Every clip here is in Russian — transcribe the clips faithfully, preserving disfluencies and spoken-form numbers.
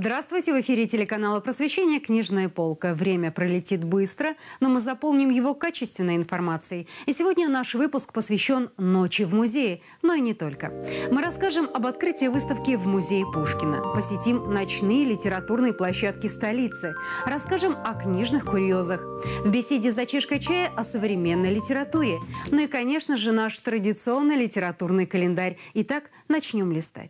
Здравствуйте! В эфире телеканала «Просвещение» «Книжная полка». Время пролетит быстро, но мы заполним его качественной информацией. И сегодня наш выпуск посвящен «Ночи в музее», но и не только. Мы расскажем об открытии выставки в музее Пушкина, посетим ночные литературные площадки столицы, расскажем о книжных курьезах, в беседе за чашкой чая о современной литературе. Ну и, конечно же, наш традиционный литературный календарь. Итак, начнем листать.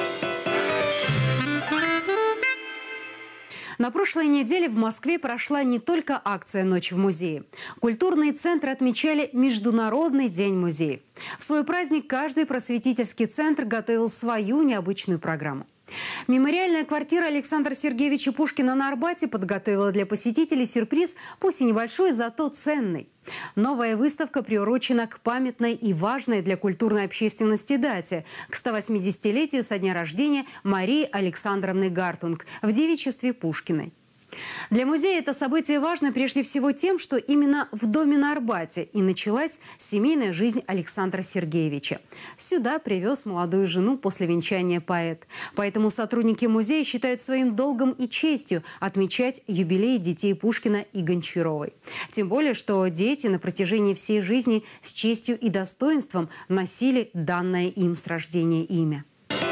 На прошлой неделе в Москве прошла не только акция «Ночь в музее». Культурные центры отмечали Международный день музеев. В свой праздник каждый просветительский центр готовил свою необычную программу. Мемориальная квартира Александра Сергеевича Пушкина на Арбате подготовила для посетителей сюрприз, пусть и небольшой, зато ценный. Новая выставка приурочена к памятной и важной для культурной общественности дате – к ста восьмидесятилетию со дня рождения Марии Александровны Гартунг в девичестве Пушкиной. Для музея это событие важно прежде всего тем, что именно в доме на Арбате и началась семейная жизнь Александра Сергеевича. Сюда привез молодую жену после венчания поэт. Поэтому сотрудники музея считают своим долгом и честью отмечать юбилей детей Пушкина и Гончаровой. Тем более, что дети на протяжении всей жизни с честью и достоинством носили данное им с рождения имя.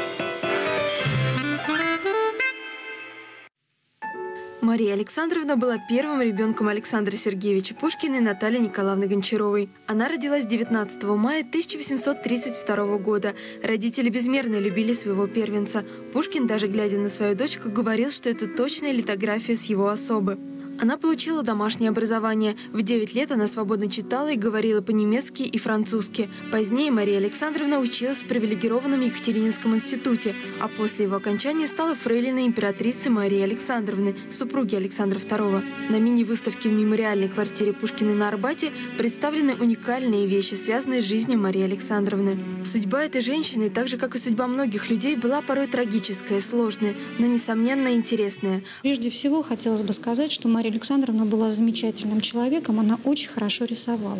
Мария Александровна была первым ребенком Александра Сергеевича Пушкина и Натальи Николаевны Гончаровой. Она родилась девятнадцатого мая тысяча восемьсот тридцать второго года. Родители безмерно любили своего первенца. Пушкин, даже глядя на свою дочку, говорил, что это точная литография с его особы. Она получила домашнее образование. В девять лет она свободно читала и говорила по-немецки и французски. Позднее Мария Александровна училась в привилегированном Екатерининском институте, а после его окончания стала фрейлиной императрицы Марии Александровны, супруги Александра второго. На мини-выставке в мемориальной квартире Пушкина на Арбате представлены уникальные вещи, связанные с жизнью Марии Александровны. Судьба этой женщины, так же как и судьба многих людей, была порой трагическая, сложная, но, несомненно, интересная. Прежде всего, хотелось бы сказать, что Мария Александровна была замечательным человеком, она очень хорошо рисовала.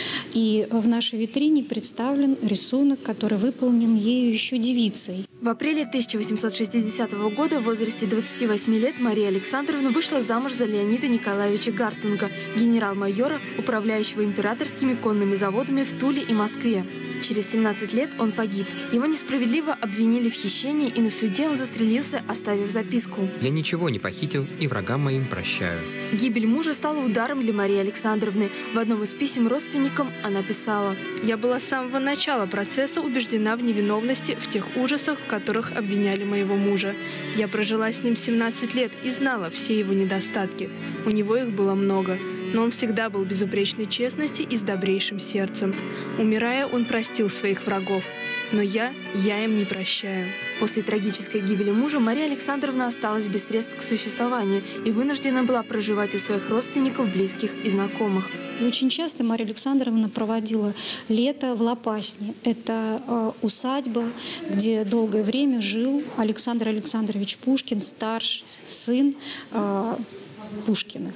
И в нашей витрине представлен рисунок, который выполнен ею еще девицей. В апреле тысяча восемьсот шестидесятого года в возрасте двадцати восьми лет Мария Александровна вышла замуж за Леонида Николаевича Гартунга, генерал-майора, управляющего императорскими конными заводами в Туле и Москве. Через семнадцать лет он погиб. Его несправедливо обвинили в хищении, и на суде он застрелился, оставив записку: «Я ничего не похитил и врагам моим прощаю». Гибель мужа стала ударом для Марии Александровны. В одном из писем родственникам она писала: «Я была с самого начала процесса убеждена в невиновности в тех ужасах, в которых обвиняли моего мужа. Я прожила с ним семнадцать лет и знала все его недостатки. У него их было много. Но он всегда был безупречной честности и с добрейшим сердцем. Умирая, он простил своих врагов. Но я, я им не прощаю». После трагической гибели мужа Мария Александровна осталась без средств к существованию и вынуждена была проживать у своих родственников, близких и знакомых. И очень часто Мария Александровна проводила лето в Лопасне. Это э, усадьба, где долгое время жил Александр Александрович Пушкин, старший сын э, Пушкиных.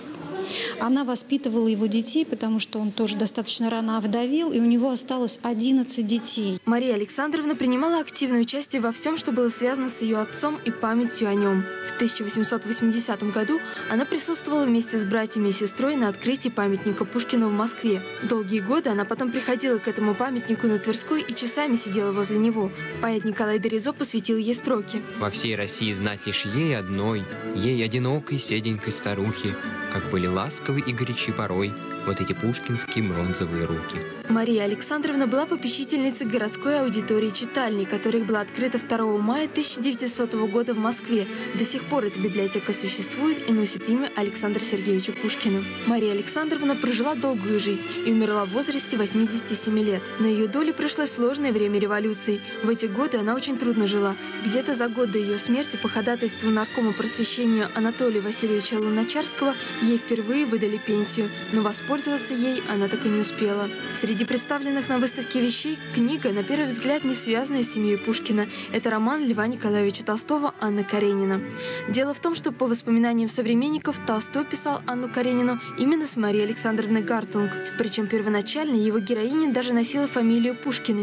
Она воспитывала его детей, потому что он тоже достаточно рано овдовел, и у него осталось одиннадцать детей. Мария Александровна принимала активное участие во всем, что было связано с ее отцом и памятью о нем. В тысяча восемьсот восьмидесятом году она присутствовала вместе с братьями и сестрой на открытии памятника Пушкину в Москве. Долгие годы она потом приходила к этому памятнику на Тверской и часами сидела возле него. Поэт Николай Доризо посвятил ей строки: «Во всей России знать лишь ей одной, ей одинокой седенькой старухе, как были ласковы и горячи порой вот эти пушкинские бронзовые руки». Мария Александровна была попечительницей городской аудитории читальни, которая была открыта второго мая тысяча девятисотого года в Москве. До сих пор эта библиотека существует и носит имя Александра Сергеевича Пушкина. Мария Александровна прожила долгую жизнь и умерла в возрасте восьмидесяти семи лет. На ее долю пришло сложное время революции. В эти годы она очень трудно жила. Где-то за год до ее смерти по ходатайству наркома просвещения Анатолия Васильевича Луначарского ей впервые выдали пенсию, но воспользоваться ей она так и не успела. Среди представленных на выставке вещей книга, на первый взгляд, не связанная с семьей Пушкина. Это роман Льва Николаевича Толстого «Анна Каренина». Дело в том, что по воспоминаниям современников Толстой писал Анну Каренину именно с Марией Александровной Гартунг. Причем первоначально его героиня даже носила фамилию Пушкиной.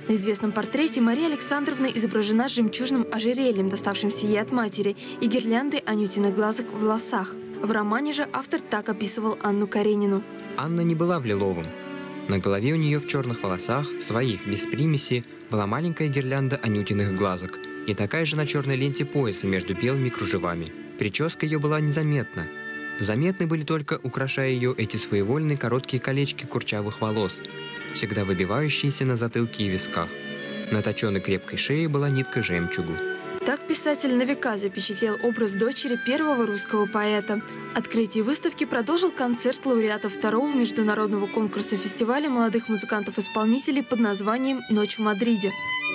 На известном портрете Мария Александровна изображена с жемчужным ожерельем, доставшимся ей от матери, и гирляндой анютиных глазок в волосах. В романе же автор так описывал Анну Каренину. Анна не была в лиловом. На голове у нее в черных волосах, своих, без примеси, была маленькая гирлянда анютиных глазок и такая же на черной ленте пояса между белыми кружевами. Прическа ее была незаметна. Заметны были только, украшая ее, эти своевольные короткие колечки курчавых волос, всегда выбивающиеся на затылке и висках. На точенной крепкой шее была нитка жемчугу. Так писатель на века запечатлел образ дочери первого русского поэта. Открытие выставки продолжил концерт лауреатов второго международного конкурса фестиваля молодых музыкантов-исполнителей под названием «Ночь в Мадриде».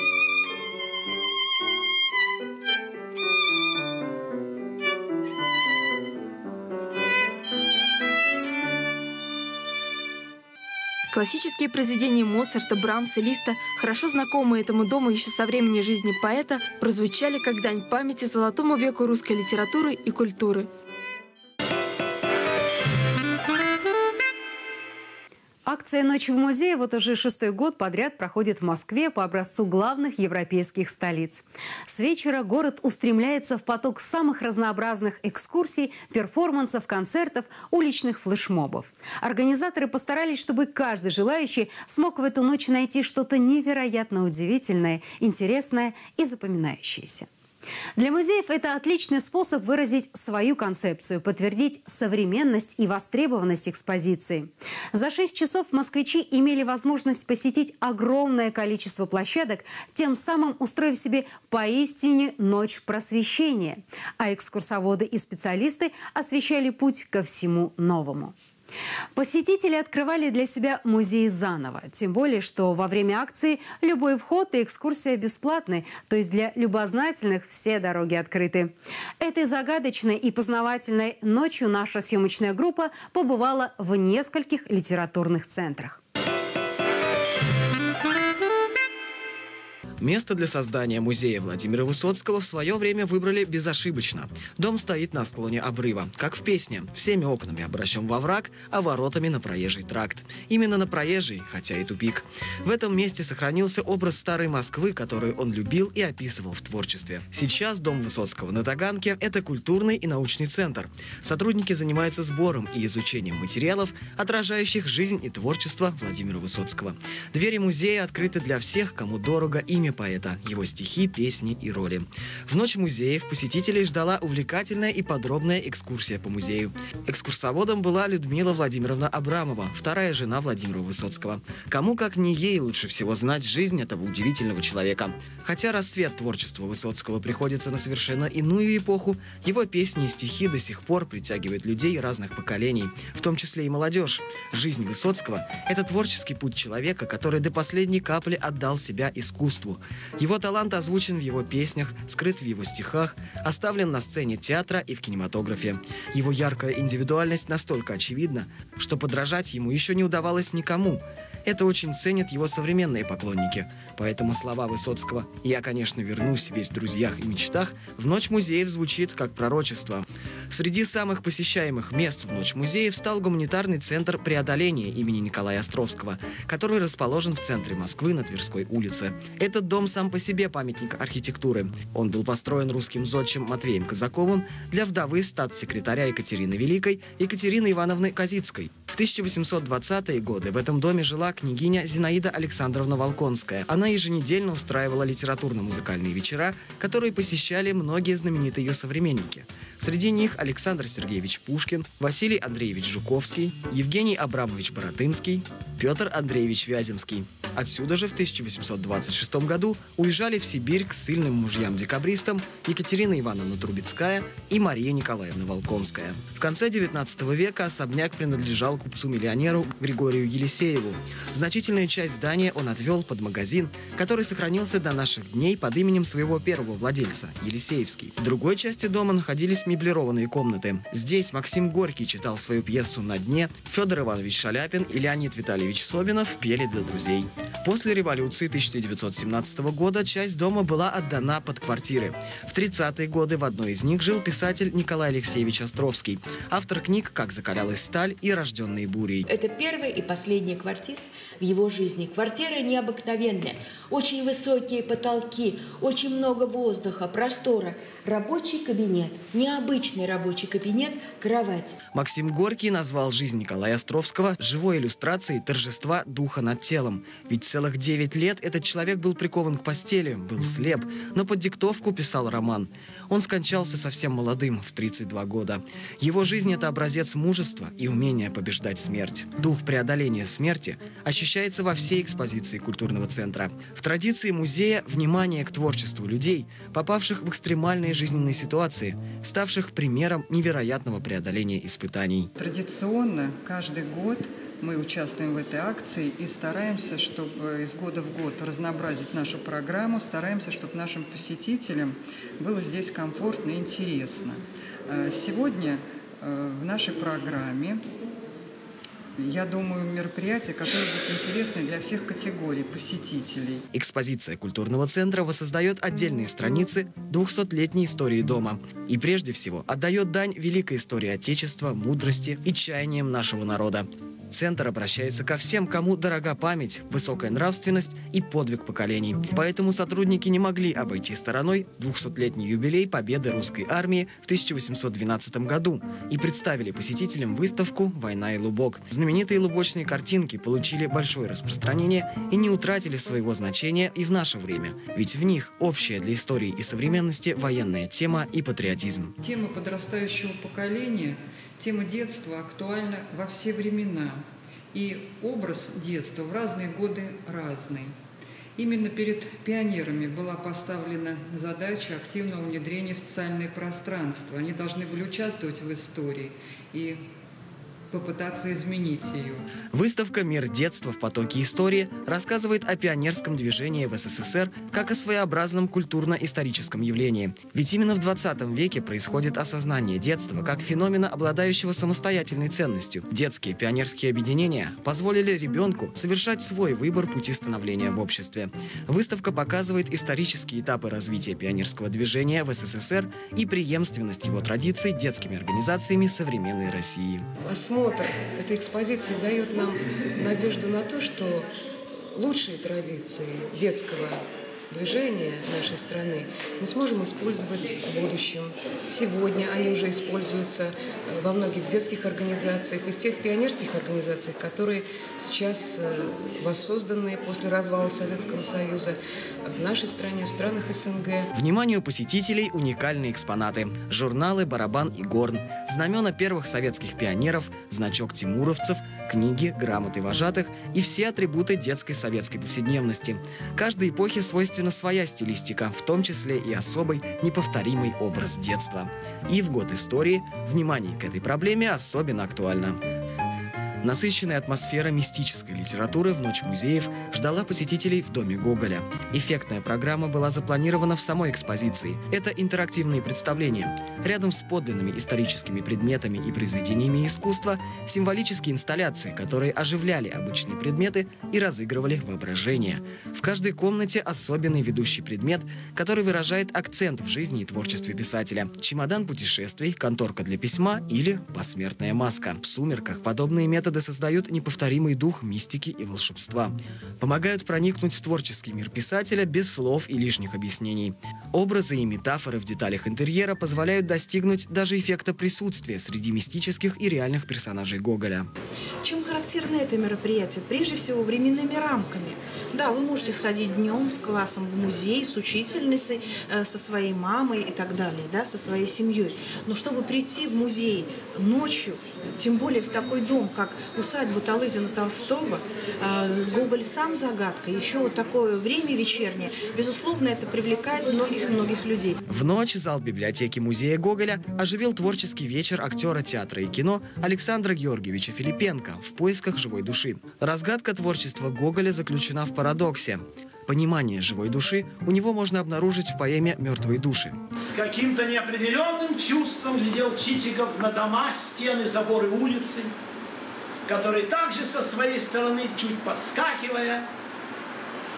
Классические произведения Моцарта, Брамса, Листа, хорошо знакомые этому дому еще со времени жизни поэта, прозвучали как дань памяти золотому веку русской литературы и культуры. Акция «Ночь в музее» вот уже шестой год подряд проходит в Москве по образцу главных европейских столиц. С вечера город устремляется в поток самых разнообразных экскурсий, перформансов, концертов, уличных флешмобов. Организаторы постарались, чтобы каждый желающий смог в эту ночь найти что-то невероятно удивительное, интересное и запоминающееся. Для музеев это отличный способ выразить свою концепцию, подтвердить современность и востребованность экспозиции. За шесть часов москвичи имели возможность посетить огромное количество площадок, тем самым устроив себе поистине ночь просвещения. А экскурсоводы и специалисты освещали путь ко всему новому. Посетители открывали для себя музей заново. Тем более, что во время акции любой вход и экскурсия бесплатны, то есть для любознательных все дороги открыты. Этой загадочной и познавательной ночью наша съемочная группа побывала в нескольких литературных центрах. Место для создания музея Владимира Высоцкого в свое время выбрали безошибочно. Дом стоит на склоне обрыва, как в песне, всеми окнами обращен во враг, а воротами на проезжий тракт. Именно на проезжий, хотя и тупик. В этом месте сохранился образ старой Москвы, которую он любил и описывал в творчестве. Сейчас дом Высоцкого на Таганке – это культурный и научный центр. Сотрудники занимаются сбором и изучением материалов, отражающих жизнь и творчество Владимира Высоцкого. Двери музея открыты для всех, кому дорого имя поэта, его стихи, песни и роли. В ночь музеев посетителей ждала увлекательная и подробная экскурсия по музею. Экскурсоводом была Людмила Владимировна Абрамова, вторая жена Владимира Высоцкого. Кому, как не ей, лучше всего знать жизнь этого удивительного человека. Хотя расцвет творчества Высоцкого приходится на совершенно иную эпоху, его песни и стихи до сих пор притягивают людей разных поколений, в том числе и молодежь. Жизнь Высоцкого – это творческий путь человека, который до последней капли отдал себя искусству. Его талант озвучен в его песнях, скрыт в его стихах, оставлен на сцене театра и в кинематографе. Его яркая индивидуальность настолько очевидна, что подражать ему еще не удавалось никому. Это очень ценят его современные поклонники. Поэтому слова Высоцкого «Я, конечно, вернусь, весь в друзьях и мечтах» в Ночь музеев звучит как пророчество. Среди самых посещаемых мест в Ночь музеев стал гуманитарный центр преодоления имени Николая Островского, который расположен в центре Москвы на Тверской улице. Этот дом сам по себе памятник архитектуры. Он был построен русским зодчим Матвеем Казаковым для вдовы статс-секретаря Екатерины Великой Екатерины Ивановны Козицкой. В тысяча восемьсот двадцатые годы в этом доме жила княгиня Зинаида Александровна Волконская. Она еженедельно устраивала литературно-музыкальные вечера, которые посещали многие знаменитые ее современники. Среди них Александр Сергеевич Пушкин, Василий Андреевич Жуковский, Евгений Абрамович Боротынский, Петр Андреевич Вяземский. Отсюда же в тысяча восемьсот двадцать шестом году уезжали в Сибирь к ссыльным мужьям-декабристам Екатерина Ивановна Трубецкая и Мария Николаевна Волконская. В конце девятнадцатого века особняк принадлежал купцу-миллионеру Григорию Елисееву. Значительную часть здания он отвел под магазин, который сохранился до наших дней под именем своего первого владельца – Елисеевский. В другой части дома находились меблированные комнаты. Здесь Максим Горький читал свою пьесу «На дне», Федор Иванович Шаляпин и Леонид Витальевич Собинов пели для друзей. После революции тысяча девятьсот семнадцатого года часть дома была отдана под квартиры. В тридцатые годы в одной из них жил писатель Николай Алексеевич Островский, автор книг «Как закалялась сталь» и «Рожденные бурей». Это первая и последняя квартира в его жизни. Квартира необыкновенная, очень высокие потолки, очень много воздуха, простора. Рабочий кабинет, необычный рабочий кабинет, кровать. Максим Горький назвал жизнь Николая Островского живой иллюстрацией торжества духа над телом. Ведь целых девять лет этот человек был прикован к постели, был слеп, но под диктовку писал роман. Он скончался совсем молодым, в тридцать два года. Его жизнь – это образец мужества и умения побеждать смерть. Дух преодоления смерти ощущается во всей экспозиции культурного центра. В традиции музея внимание к творчеству людей, попавших в экстремальные жизненные ситуации, ставших примером невероятного преодоления испытаний. Традиционно каждый год мы участвуем в этой акции и стараемся, чтобы из года в год разнообразить нашу программу, стараемся, чтобы нашим посетителям было здесь комфортно и интересно. Сегодня в нашей программе, я думаю, мероприятия, которые будут интересны для всех категорий посетителей. Экспозиция культурного центра воссоздает отдельные страницы двухсотлетней истории дома. И прежде всего отдает дань великой истории Отечества, мудрости и чаяниям нашего народа. Центр обращается ко всем, кому дорога память, высокая нравственность и подвиг поколений. Поэтому сотрудники не могли обойти стороной двухсотлетний юбилей победы русской армии в тысяча восемьсот двенадцатом году и представили посетителям выставку «Война и Лубок». Знаменитые лубочные картинки получили большое распространение и не утратили своего значения и в наше время. Ведь в них общая для истории и современности военная тема и патриотизм. Тема подрастающего поколения, тема детства актуальна во все времена, и образ детства в разные годы разный. Именно перед пионерами была поставлена задача активного внедрения в социальное пространство. Они должны были участвовать в истории и попытаться изменить ее. Выставка «Мир детства в потоке истории» рассказывает о пионерском движении в СССР как о своеобразном культурно-историческом явлении. Ведь именно в двадцатом веке происходит осознание детства как феномена, обладающего самостоятельной ценностью. Детские пионерские объединения позволили ребенку совершать свой выбор пути становления в обществе. Выставка показывает исторические этапы развития пионерского движения в СССР и преемственность его традиций детскими организациями современной России. Осмотр этой экспозиции дает нам надежду на то, что лучшие традиции детского движения нашей страны мы сможем использовать в будущем. Сегодня они уже используются во многих детских организациях и в тех пионерских организациях, которые сейчас воссозданы после развала Советского Союза в нашей стране, в странах СНГ. Вниманию посетителей уникальные экспонаты. Журналы «Барабан и горн», знамена первых советских пионеров, значок тимуровцев, книги, грамоты вожатых и все атрибуты детской советской повседневности. Каждой эпохе свойственна своя стилистика, в том числе и особый, неповторимый образ детства. И в год истории внимание к этой проблеме особенно актуально. Насыщенная атмосфера мистической литературы в Ночь музеев ждала посетителей в Доме Гоголя. Эффектная программа была запланирована в самой экспозиции. Это интерактивные представления. Рядом с подлинными историческими предметами и произведениями искусства символические инсталляции, которые оживляли обычные предметы и разыгрывали воображение. В каждой комнате особенный ведущий предмет, который выражает акцент в жизни и творчестве писателя. Чемодан путешествий, конторка для письма или посмертная маска. В «Сумерках» подобные методы создают неповторимый дух мистики и волшебства. Помогают проникнуть в творческий мир писателя без слов и лишних объяснений. Образы и метафоры в деталях интерьера позволяют достигнуть даже эффекта присутствия среди мистических и реальных персонажей Гоголя. Чем характерно это мероприятие? Прежде всего, временными рамками. Да, вы можете сходить днем с классом в музей, с учительницей, э, со своей мамой и так далее, да, со своей семьей. Но чтобы прийти в музей ночью, тем более в такой дом, как усадьба Талызина-Толстого, э, Гоголь сам загадка, еще вот такое время вечернее, безусловно, это привлекает многих-многих людей. В ночь зал библиотеки музея Гоголя оживил творческий вечер актера театра и кино Александра Георгиевича Филипенко «В поисках живой души». Разгадка творчества Гоголя заключена в парадоксе. Понимание живой души у него можно обнаружить в поэме «Мертвые души». С каким-то неопределенным чувством глядел Чичиков на дома, стены, заборы улицы, которые также со своей стороны, чуть подскакивая,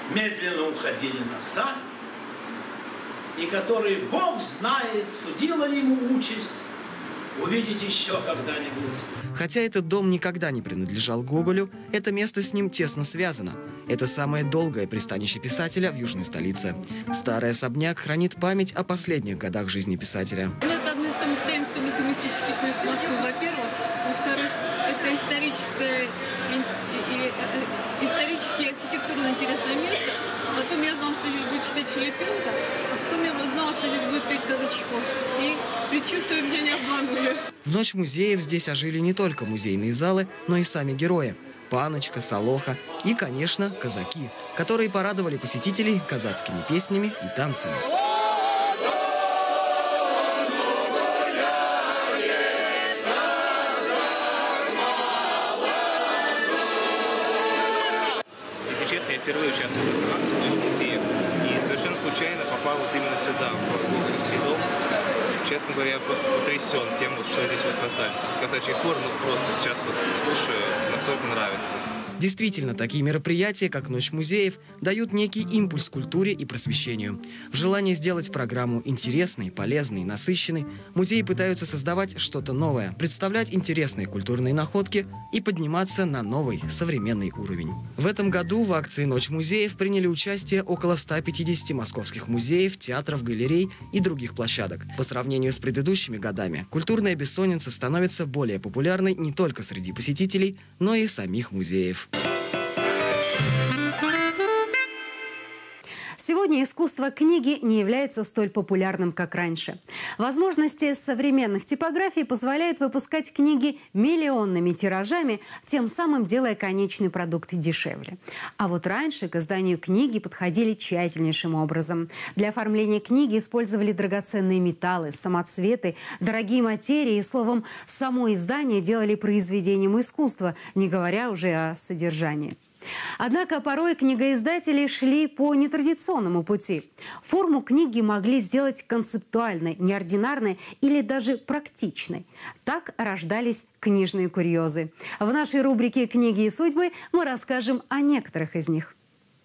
медленно уходили назад, и который, Бог знает, судила ли ему участь, увидеть еще когда-нибудь. Хотя этот дом никогда не принадлежал Гоголю, это место с ним тесно связано. Это самое долгое пристанище писателя в южной столице. Старый особняк хранит память о последних годах жизни писателя. Ну, это одно из самых таинственных и мистических мест Москвы, во-первых. Во-вторых, это историческое, исторически и архитектурно интересное место. Потом я знала, что здесь будет читать Филипенко, а потом я узнала, что здесь будет петь Казачков. И предчувствия меня не обманули. В ночь музеев здесь ожили не только музейные залы, но и сами герои. Паночка, Солоха и, конечно, казаки, которые порадовали посетителей казацкими песнями и танцами. Если честно, я впервые участвую в этой акции «Ночь музеев» и совершенно случайно попал вот именно сюда, в Гоголевский дом. Честно говоря, я просто потрясен тем, вот, что здесь воссоздали. Казачий хор, ну просто сейчас вот слушаю, настолько нравится. Действительно, такие мероприятия, как «Ночь музеев», дают некий импульс культуре и просвещению. В желании сделать программу интересной, полезной, насыщенной, музеи пытаются создавать что-то новое, представлять интересные культурные находки и подниматься на новый, современный уровень. В этом году в акции «Ночь музеев» приняли участие около ста пятидесяти московских музеев, театров, галерей и других площадок. По сравнению с предыдущими годами, культурная бессонница становится более популярной не только среди посетителей, но и самих музеев. Сегодня искусство книги не является столь популярным, как раньше. Возможности современных типографий позволяют выпускать книги миллионными тиражами, тем самым делая конечный продукт дешевле. А вот раньше к изданию книги подходили тщательнейшим образом. Для оформления книги использовали драгоценные металлы, самоцветы, дорогие материи. Словом, само издание делали произведением искусства, не говоря уже о содержании. Однако порой книгоиздатели шли по нетрадиционному пути. Форму книги могли сделать концептуальной, неординарной или даже практичной. Так рождались книжные курьезы. В нашей рубрике «Книги и судьбы» мы расскажем о некоторых из них.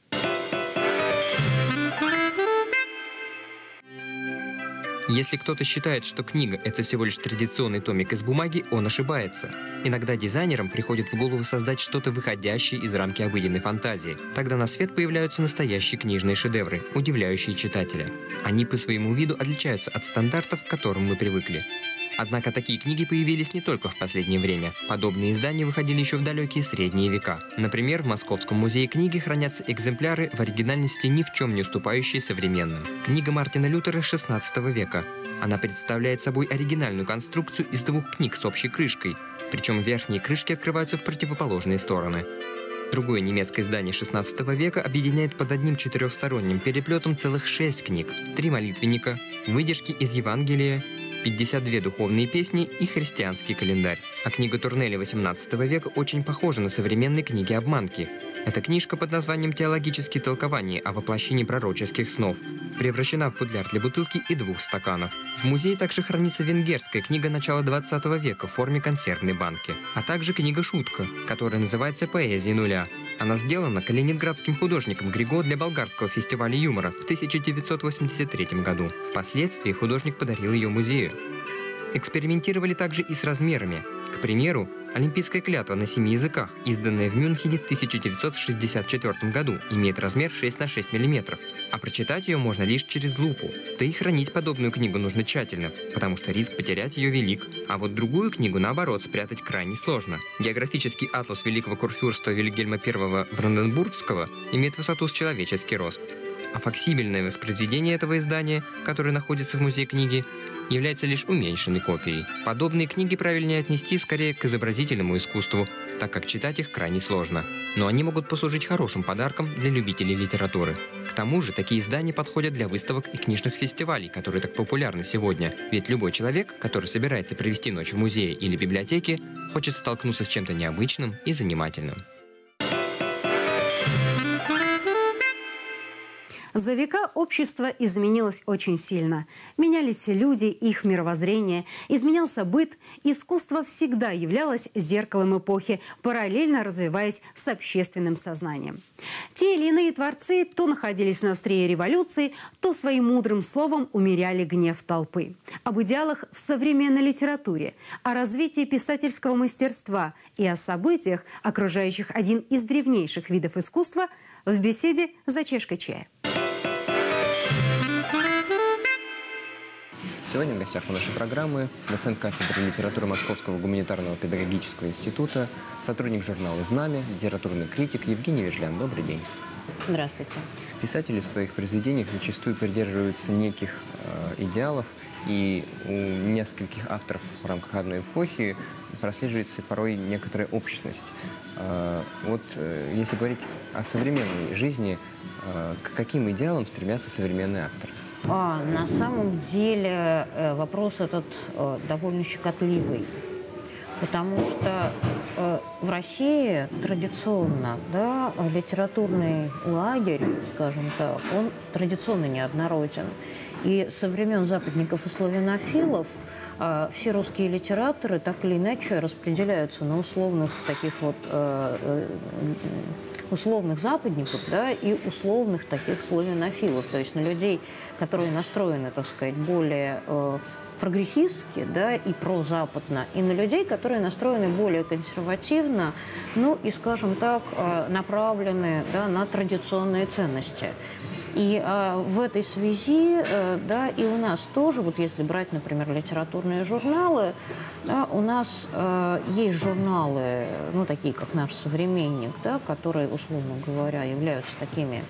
Если кто-то считает, что книга – это всего лишь традиционный томик из бумаги, он ошибается. Иногда дизайнерам приходит в голову создать что-то выходящее из рамки обыденной фантазии. Тогда на свет появляются настоящие книжные шедевры, удивляющие читателя. Они по своему виду отличаются от стандартов, к которым мы привыкли. Однако такие книги появились не только в последнее время. Подобные издания выходили еще в далекие средние века. Например, в Московском музее книги хранятся экземпляры в оригинальности ни в чем не уступающие современным. Книга Мартина Лютера шестнадцатого века. Она представляет собой оригинальную конструкцию из двух книг с общей крышкой, причем верхние крышки открываются в противоположные стороны. Другое немецкое издание шестнадцатого века объединяет под одним четырехсторонним переплетом целых шесть книг, три молитвенника, выдержки из Евангелия, пятьдесят две духовные песни и христианский календарь. А книга Турнеля восемнадцатого века очень похожа на современные книги обманки. Эта книжка под названием «Теологические толкования о воплощении пророческих снов» превращена в футляр для бутылки и двух стаканов. В музее также хранится венгерская книга начала двадцатого века в форме консервной банки, а также книга «Шутка», которая называется «Поэзия нуля». Она сделана калининградским художником Григо для болгарского фестиваля юмора в тысяча девятьсот восемьдесят третьем году. Впоследствии художник подарил ее музею. Экспериментировали также и с размерами. К примеру, «Олимпийская клятва на семи языках», изданная в Мюнхене в тысяча девятьсот шестьдесят четвёртом году, имеет размер шесть на шесть миллиметров, а прочитать ее можно лишь через лупу. Да и хранить подобную книгу нужно тщательно, потому что риск потерять ее велик, а вот другую книгу, наоборот, спрятать крайне сложно. Географический атлас Великого Курфюрста Вильгельма Первого Бранденбургского имеет высоту с человеческий рост. А факсимильное воспроизведение этого издания, которое находится в музее книги, является лишь уменьшенной копией. Подобные книги правильнее отнести скорее к изобразительному искусству, так как читать их крайне сложно. Но они могут послужить хорошим подарком для любителей литературы. К тому же, такие издания подходят для выставок и книжных фестивалей, которые так популярны сегодня. Ведь любой человек, который собирается провести ночь в музее или библиотеке, хочет столкнуться с чем-то необычным и занимательным. За века общество изменилось очень сильно. Менялись люди, их мировоззрение, изменялся быт. Искусство всегда являлось зеркалом эпохи, параллельно развиваясь с общественным сознанием. Те или иные творцы то находились на острие революции, то своим мудрым словом умеряли гнев толпы. Об идеалах в современной литературе, о развитии писательского мастерства и о событиях, окружающих один из древнейших видов искусства, в беседе за чашкой чая. Сегодня в гостях у нашей программы доцент кафедры литературы Московского гуманитарного педагогического института, сотрудник журнала «Знамя», литературный критик Евгений Вежлян. Добрый день. Здравствуйте. Писатели в своих произведениях зачастую придерживаются неких э, идеалов, и у нескольких авторов в рамках одной эпохи прослеживается порой некоторая общность. Э, вот э, если говорить о современной жизни, э, к каким идеалам стремятся современные авторы? А, на самом деле э, вопрос этот э, довольно щекотливый, потому что э, в России традиционно, да, литературный лагерь, скажем так, он традиционно неоднороден. И со времен западников и славянофилов э, все русские литераторы так или иначе распределяются на условных таких вот э, э, условных западников, да, и условных таких славянофилов, то есть на людей, которые настроены, так сказать, более э, прогрессистски, да, и прозападно, и на людей, которые настроены более консервативно, ну и, скажем так, э, направлены, да, на традиционные ценности. И э, в этой связи, э, да, и у нас тоже, вот если брать, например, литературные журналы, да, у нас э, есть журналы, ну, такие, как «Наш современник», да, которые, условно говоря, являются такими,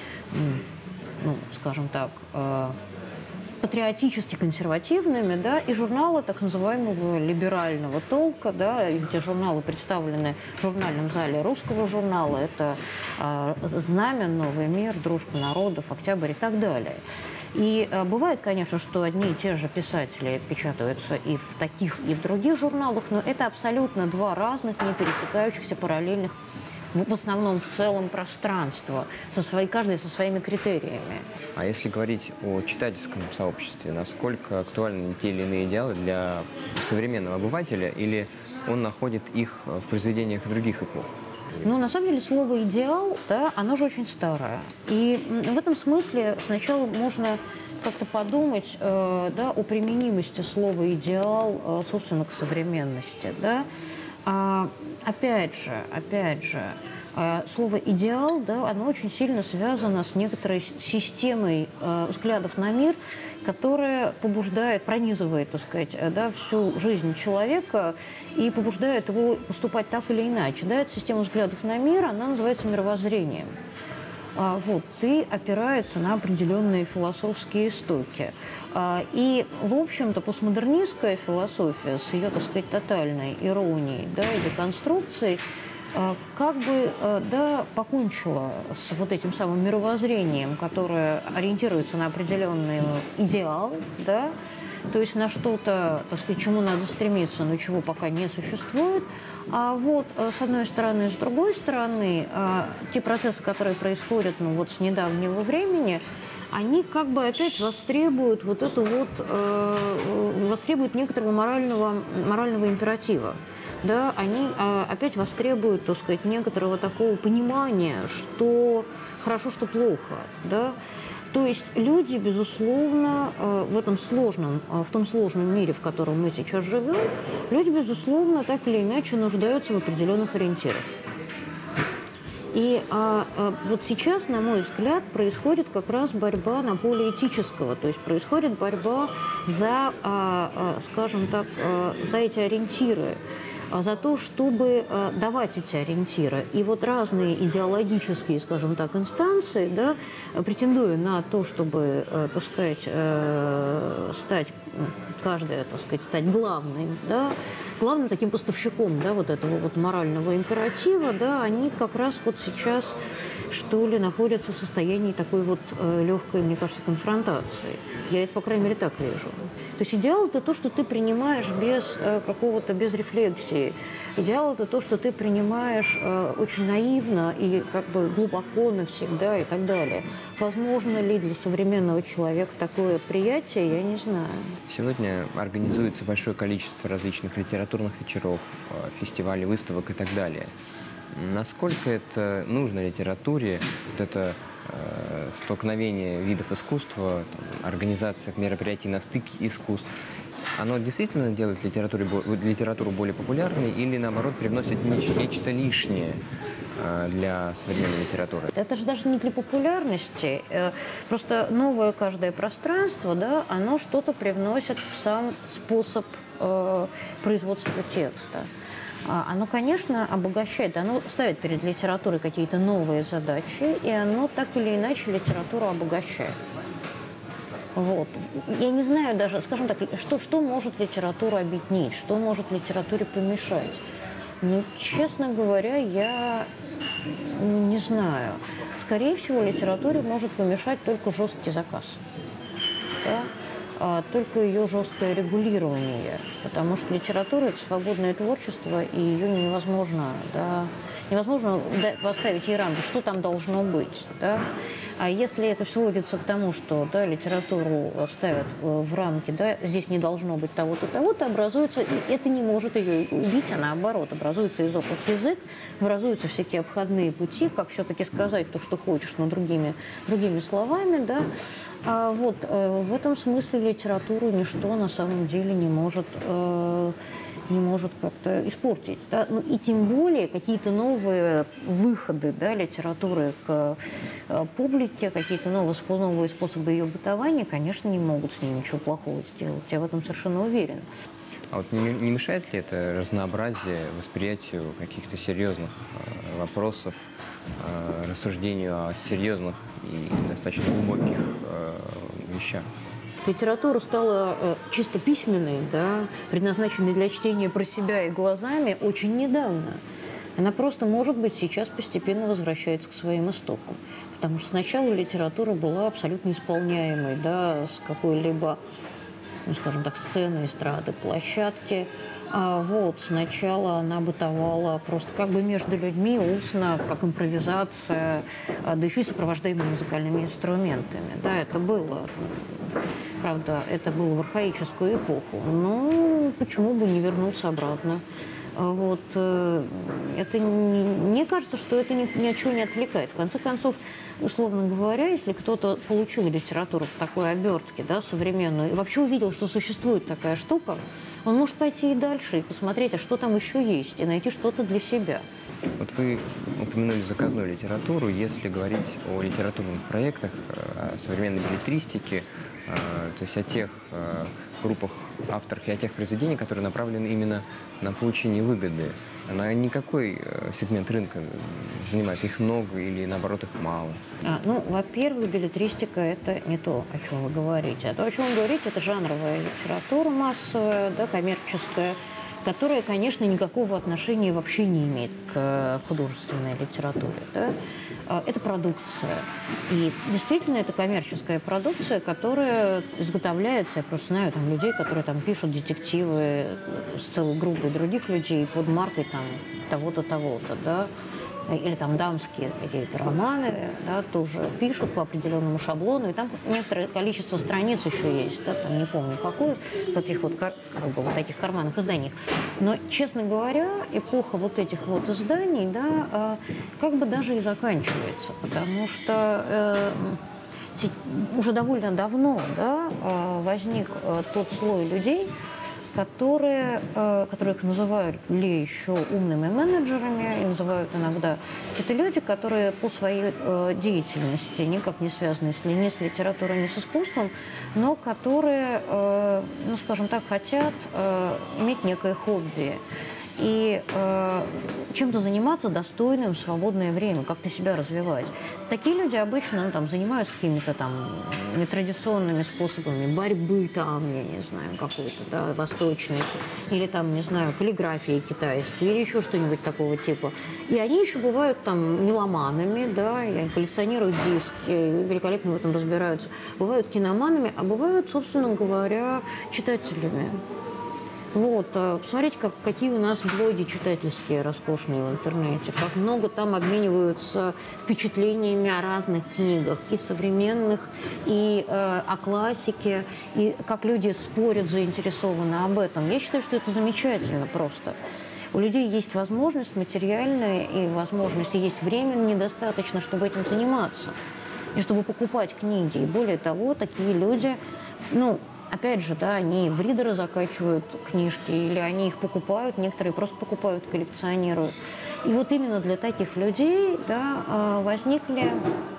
ну, скажем так, э, патриотически консервативными, да, и журналы так называемого либерального толка, да, где журналы представлены в журнальном зале русского журнала, это э, «Знамя», «Новый мир», «Дружба народов», «Октябрь» и так далее. И э, бывает, конечно, что одни и те же писатели печатаются и в таких, и в других журналах, но это абсолютно два разных, не пересекающихся параллельных, в основном в целом пространства, со своей, каждый со своими критериями. А если говорить о читательском сообществе, насколько актуальны те или иные идеалы для современного обывателя, или он находит их в произведениях других эпох? Ну, на самом деле, слово «идеал», да, оно же очень старое. И в этом смысле сначала можно как-то подумать, э, да, о применимости слова «идеал», э, собственно, к современности, да. А, опять же, опять же, слово «идеал», да, оно очень сильно связано с некоторой системой э, взглядов на мир, которая побуждает, пронизывает, так сказать, да, всю жизнь человека и побуждает его поступать так или иначе. Да, эта система взглядов на мир, она называется мировоззрением. А, вот, и опирается на определенные философские истоки. А, и, в общем-то, постмодернистская философия с ее, так сказать, тотальной иронией, да, и деконструкцией, а, как бы, а, да, покончила с вот этим самым мировоззрением, которое ориентируется на определенный идеал, да, то есть на что-то, так сказать, чему надо стремиться, но чего пока не существует. А вот, с одной стороны, с другой стороны, те процессы, которые происходят, ну, вот с недавнего времени, они как бы опять востребуют вот эту вот, э, востребуют некоторого морального, морального императива. Да, они э, опять востребуют, так сказать, некоторого такого понимания, что хорошо, что плохо, да. То есть люди, безусловно, в этом сложном, в том сложном мире, в котором мы сейчас живем, люди, безусловно, так или иначе нуждаются в определенных ориентирах. И а, а, вот сейчас, на мой взгляд, происходит как раз борьба на поле этического, то есть происходит борьба за, а, а, скажем так, а, за эти ориентиры, за то, чтобы э, давать эти ориентиры. И вот разные идеологические, скажем так, инстанции, да, претендуя на то, чтобы, э, так сказать, э, стать, каждая, так сказать, стать главной, да, главным таким поставщиком, да, вот этого вот морального императива, да, они как раз вот сейчас, что ли, находятся в состоянии такой вот э, легкой, мне кажется, конфронтации. Я это, по крайней мере, так вижу. То есть идеал – это то, что ты принимаешь без э, какого-то, без рефлексии. Идеал – это то, что ты принимаешь э, очень наивно и как бы глубоко навсегда и так далее. Возможно ли для современного человека такое приятие, я не знаю. Сегодня организуется большое количество различных литературных вечеров, фестивалей, выставок и так далее. Насколько это нужно литературе, вот это э, столкновение видов искусства, там, организация мероприятий на стыке искусств, оно действительно делает литературу, литературу более популярной или, наоборот, привносит нечто лишнее э, для современной литературы? Это же даже не для популярности. Просто новое каждое пространство, да, оно что-то привносит в сам способ э, производства текста. Оно, конечно, обогащает, оно ставит перед литературой какие-то новые задачи, и оно так или иначе литературу обогащает. Вот. Я не знаю даже, скажем так, что, что может литературу объединить, что может литературе помешать. Ну, честно говоря, я не знаю. Скорее всего, литературе может помешать только жесткий заказ. Да? А только ее жесткое регулирование, потому что литература – это свободное творчество, и ее невозможно, да, невозможно поставить ей рамки, что там должно быть. Да? А если это сводится к тому, что да, литературу ставят в рамки, да, здесь не должно быть того-то, того-то, образуется, и это не может ее убить, а наоборот, образуется изопов язык, образуются всякие обходные пути, как все-таки сказать то, что хочешь, но другими, другими словами, да. А вот э, в этом смысле литературу ничто на самом деле не может, э, не может как-то испортить. Да? Ну, и тем более какие-то новые выходы, да, литературы к э, публике, какие-то новые, новые способы ее бытования, конечно, не могут с ней ничего плохого сделать. Я в этом совершенно уверена. А вот не, не мешает ли это разнообразие восприятию каких-то серьезных э, вопросов, э, рассуждению о серьезных и достаточно глубоких э, вещах? Литература стала э, чисто письменной, да, предназначенной для чтения про себя и глазами очень недавно. Она просто, может быть, сейчас постепенно возвращается к своим истокам. Потому что сначала литература была абсолютно исполняемой, да, с какой-либо, ну, скажем так, сцены, эстрады, площадки. А вот сначала она бытовала просто как бы между людьми, устно, как импровизация, да еще и сопровождаемая музыкальными инструментами. Да, это было. Правда, это было в архаическую эпоху. Но почему бы не вернуться обратно? Вот, это не, мне кажется, что это ни, ни от чего не отвлекает. В конце концов, условно говоря, если кто-то получил литературу в такой обертке, да, современную, и вообще увидел, что существует такая штука, он может пойти и дальше, и посмотреть, а что там еще есть, и найти что-то для себя. Вот вы упомянули заказную литературу. Если говорить о литературных проектах, о современной беллетристике, то есть о тех группах авторов и о тех произведениях, которые направлены именно на получение выгоды, она никакой сегмент рынка занимает? Их много или, наоборот, их мало? А, ну, во-первых, беллетристика – это не то, о чем вы говорите. А то, о чем вы говорите, это жанровая литература массовая, да, коммерческая, которая, конечно, никакого отношения вообще не имеет к художественной литературе. Да? Это продукция. И действительно, это коммерческая продукция, которая изготовляется, я просто знаю там, людей, которые там пишут детективы с целой группой других людей под маркой там того-то, того-то, да, или там дамские какие-то романы, да, тоже пишут по определенному шаблону, и там некоторое количество страниц еще есть, да, там не помню какое, в этих вот, как бы, вот таких карманных изданиях. Но, честно говоря, эпоха вот этих вот изданий, да, как бы даже и заканчивается, потому что э, уже довольно давно, да, возник тот слой людей, которые, которые их называют ли еще умными менеджерами, и называют иногда. Это люди, которые по своей деятельности, никак не связаны ни с литературой, ни с искусством, но которые, ну, скажем так, хотят иметь некое хобби. и э, чем-то заниматься достойным в свободное время, как-то себя развивать. Такие люди обычно ну, там, занимаются какими-то там нетрадиционными способами борьбы, там, я не знаю, какой-то, да, восточной, или там, не знаю, каллиграфией китайской, или еще что-нибудь такого типа. И они еще бывают там меломанами, да, и они коллекционируют диски, великолепно в этом разбираются. Бывают киноманами, а бывают, собственно говоря, читателями. Вот, посмотрите, как, какие у нас блоги читательские роскошные в интернете, как много там обмениваются впечатлениями о разных книгах, и современных, и э, о классике, и как люди спорят заинтересованно об этом. Я считаю, что это замечательно просто. У людей есть возможность материальная, и возможность, и есть времени недостаточно, чтобы этим заниматься, и чтобы покупать книги. И более того, такие люди, ну, опять же, да, они в ридеры закачивают книжки, или они их покупают, некоторые просто покупают, коллекционируют. И вот именно для таких людей, да, возникли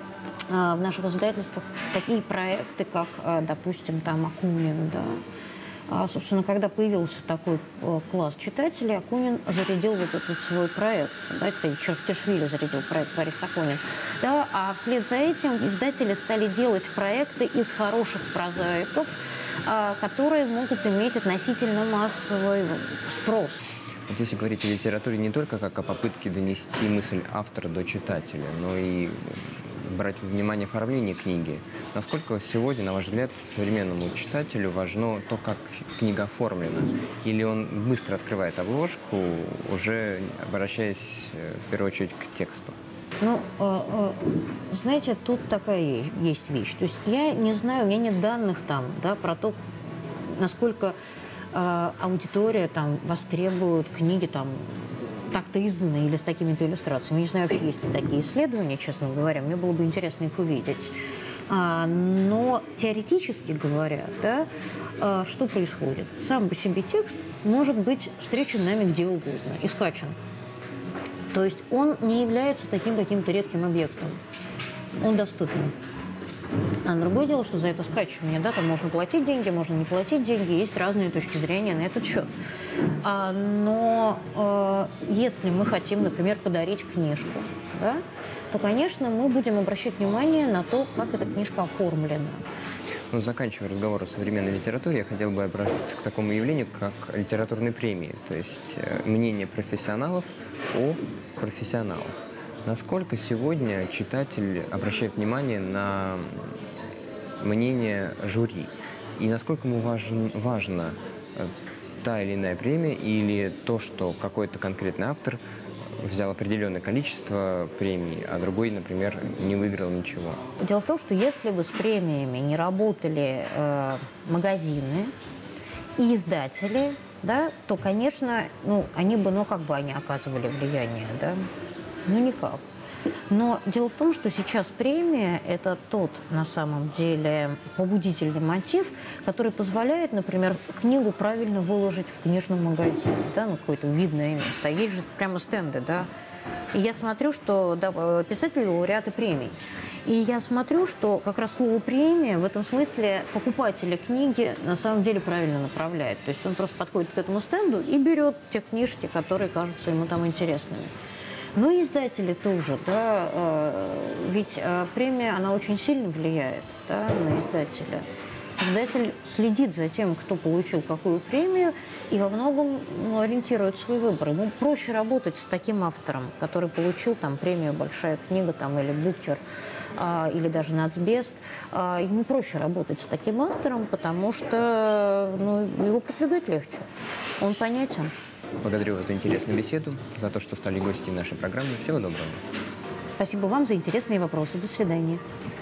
в наших издательствах такие проекты, как, допустим, там Акунин, да. А, собственно, когда появился такой класс читателей, Акунин зарядил вот этот свой проект. Давайте сказать, Чертишвили зарядил проект Борис Акунин. Да, а вслед за этим издатели стали делать проекты из хороших прозаиков, а, которые могут иметь относительно массовый спрос. Вот если говорить о литературе не только как о попытке донести мысль автора до читателя, но и брать во внимание оформление книги. Насколько сегодня, на ваш взгляд, современному читателю важно то, как книга оформлена? Или он быстро открывает обложку, уже обращаясь в первую очередь к тексту? Ну, знаете, тут такая есть вещь. То есть я не знаю, у меня нет данных там, да, про то, насколько аудитория там востребует книги там так-то изданные или с такими-то иллюстрациями. Не знаю, вообще есть ли такие исследования, честно говоря. Мне было бы интересно их увидеть. А, но теоретически говоря, да, а, что происходит? Сам по себе текст может быть встречен нами где угодно и скачан. То есть он не является таким каким-то редким объектом. Он доступен. А другое дело, что за это скачивание, да, там можно платить деньги, можно не платить деньги, есть разные точки зрения на этот счет. А, но э, если мы хотим, например, подарить книжку, да, то, конечно, мы будем обращать внимание на то, как эта книжка оформлена. Ну, заканчивая разговор о современной литературе, я хотел бы обратиться к такому явлению, как литературные премии, то есть э, мнение профессионалов о профессионалах. Насколько сегодня читатель обращает внимание на мнение жюри? И насколько ему важен, важна та или иная премия, или то, что какой-то конкретный автор взял определенное количество премий, а другой, например, не выиграл ничего? Дело в том, что если бы с премиями не работали э, магазины и издатели, да, то, конечно, ну, они бы, ну, как бы они оказывали влияние, да? Ну, никак. Но дело в том, что сейчас премия – это тот, на самом деле, побудительный мотив, который позволяет, например, книгу правильно выложить в книжном магазине, да, ну, какое-то видное место. Есть же прямо стенды, да. И я смотрю, что да, писатели – лауреаты премий. И я смотрю, что как раз слово «премия» в этом смысле покупателя книги на самом деле правильно направляет. То есть он просто подходит к этому стенду и берет те книжки, которые кажутся ему там интересными. Ну и издатели тоже, да, э, ведь э, премия, она очень сильно влияет, да, на издателя. Издатель следит за тем, кто получил какую премию, и во многом, ну, ориентирует свой выбор. Ему проще работать с таким автором, который получил там премию «Большая книга» там, или «Букер», а, или даже «Нацбест». А, ему проще работать с таким автором, потому что, ну, его продвигать легче. Он понятен. Благодарю вас за интересную беседу, за то, что стали гостем нашей программы. Всего доброго. Спасибо вам за интересные вопросы. До свидания.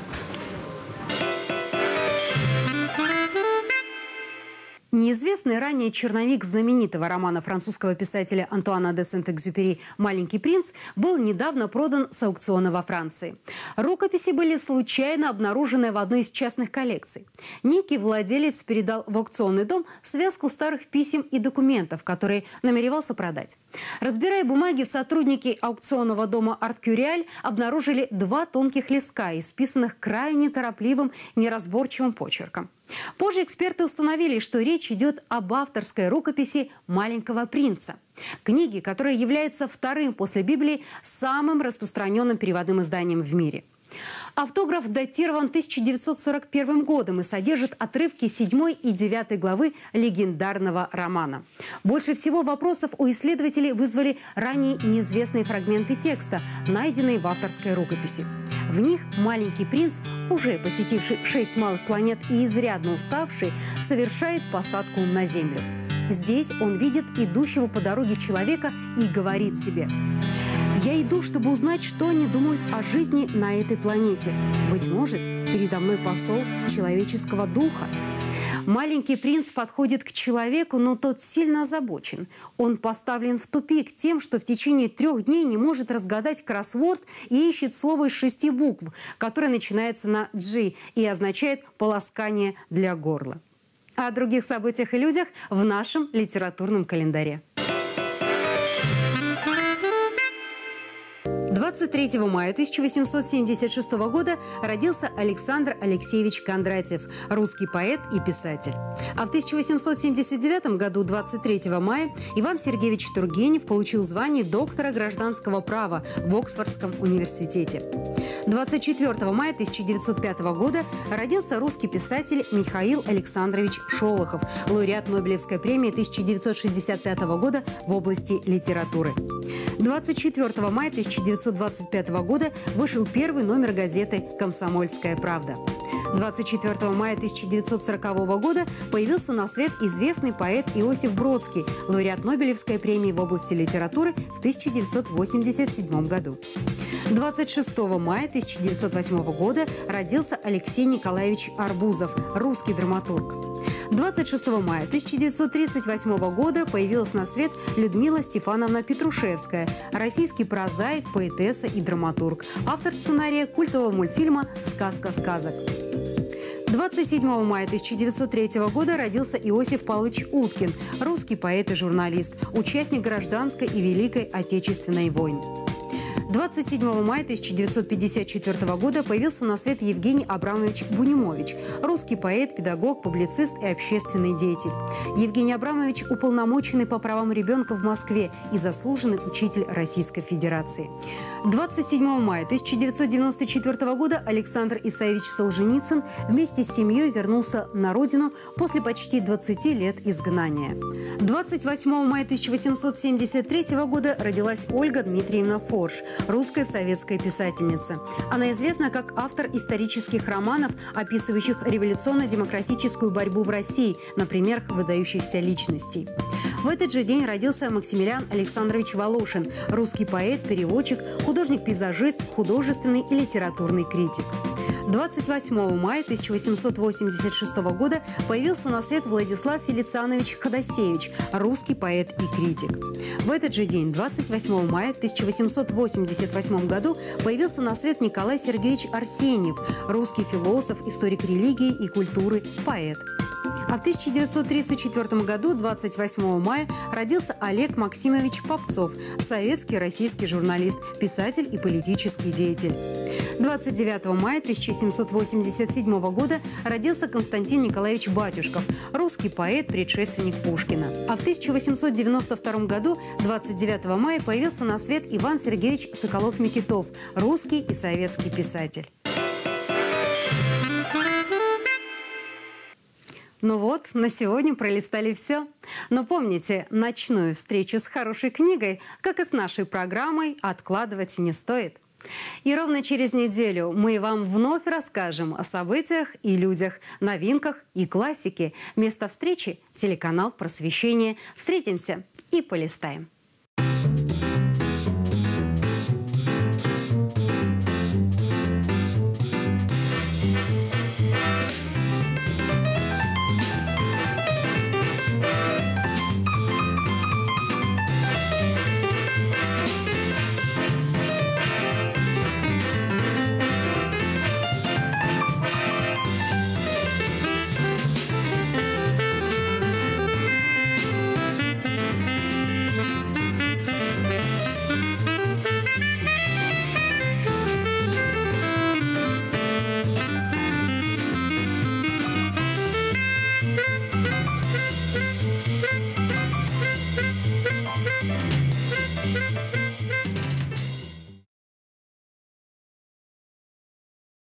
Неизвестный ранее черновик знаменитого романа французского писателя Антуана де Сент-Экзюпери «Маленький принц» был недавно продан с аукциона во Франции. Рукописи были случайно обнаружены в одной из частных коллекций. Некий владелец передал в аукционный дом связку старых писем и документов, которые намеревался продать. Разбирая бумаги, сотрудники аукционного дома «Арт Кюриаль» обнаружили два тонких листка, исписанных крайне торопливым, неразборчивым почерком. Позже эксперты установили, что речь идет об авторской рукописи «Маленького принца». Книги, которая является вторым после Библии самым распространенным переводным изданием в мире. Автограф датирован тысяча девятьсот сорок первым годом и содержит отрывки седьмой и девятой главы легендарного романа. Больше всего вопросов у исследователей вызвали ранее неизвестные фрагменты текста, найденные в авторской рукописи. В них маленький принц, уже посетивший шесть малых планет и изрядно уставший, совершает посадку на Землю. Здесь он видит идущего по дороге человека и говорит себе: «Я иду, чтобы узнать, что они думают о жизни на этой планете. Быть может, передо мной посол человеческого духа». Маленький принц подходит к человеку, но тот сильно озабочен. Он поставлен в тупик тем, что в течение трех дней не может разгадать кроссворд и ищет слово из шести букв, которое начинается на «G» и означает «полоскание для горла». О других событиях и людях в нашем литературном календаре. двадцать третьего мая тысяча восемьсот семьдесят шестого года родился Александр Алексеевич Кондратьев, русский поэт и писатель. А в тысяча восемьсот семьдесят девятом году, двадцать третьего мая, Иван Сергеевич Тургенев получил звание доктора гражданского права в Оксфордском университете. двадцать четвёртого мая тысяча девятьсот пятого года родился русский писатель Михаил Александрович Шолохов, лауреат Нобелевской премии тысяча девятьсот шестьдесят пятого года в области литературы. двадцать четвёртого мая тысяча девятьсот двадцать пятого года вышел первый номер газеты «Комсомольская правда». двадцать четвёртого мая тысяча девятьсот сорокового года появился на свет известный поэт Иосиф Бродский, лауреат Нобелевской премии в области литературы в тысяча девятьсот восемьдесят седьмом году. двадцать шестого мая тысяча девятьсот восьмого года родился Алексей Николаевич Арбузов, русский драматург. двадцать шестого мая тысяча девятьсот тридцать восьмого года появилась на свет Людмила Стефановна Петрушевская, российский прозаик, поэтесса и драматург, автор сценария культового мультфильма «Сказка сказок». двадцать седьмого мая тысяча девятьсот третьего года родился Иосиф Павлович Уткин, русский поэт и журналист, участник Гражданской и Великой Отечественной войн. двадцать седьмого мая тысяча девятьсот пятьдесят четвёртого года появился на свет Евгений Абрамович Бунимович, русский поэт, педагог, публицист и общественный деятель. Евгений Абрамович – уполномоченный по правам ребенка в Москве и заслуженный учитель Российской Федерации. двадцать седьмого мая тысяча девятьсот девяносто четвёртого года Александр Исаевич Солженицын вместе с семьей вернулся на родину после почти двадцати лет изгнания. двадцать восьмого мая тысяча восемьсот семьдесят третьего года родилась Ольга Дмитриевна Форш, русская советская писательница. Она известна как автор исторических романов, описывающих революционно-демократическую борьбу в России на примерах выдающихся личностей. В этот же день родился Максимилиан Александрович Волошин, русский поэт, переводчик, художник-пейзажист, художественный и литературный критик. двадцать восьмого мая тысяча восемьсот восемьдесят шестого года появился на свет Владислав Фелицианович Ходосевич, русский поэт и критик. В этот же день, двадцать восьмого мая тысяча восемьсот восемьдесят восьмого году, появился на свет Николай Сергеевич Арсеньев, русский философ, историк религии и культуры, поэт. А в тысяча девятьсот тридцать четвёртом году, двадцать восьмого мая, родился Олег Максимович Попцов, советский российский журналист, писатель и политический деятель. двадцать девятого мая тысяча семьсот восемьдесят седьмого года родился Константин Николаевич Батюшков, русский поэт, предшественник Пушкина. А в тысяча восемьсот девяносто втором году, двадцать девятого мая, появился на свет Иван Сергеевич Соколов-Микитов, русский и советский писатель. Ну вот, на сегодня пролистали все. Но помните, ночную встречу с хорошей книгой, как и с нашей программой, откладывать не стоит. И ровно через неделю мы вам вновь расскажем о событиях и людях, новинках и классике. Место встречи – телеканал «Просвещение». Встретимся и полистаем.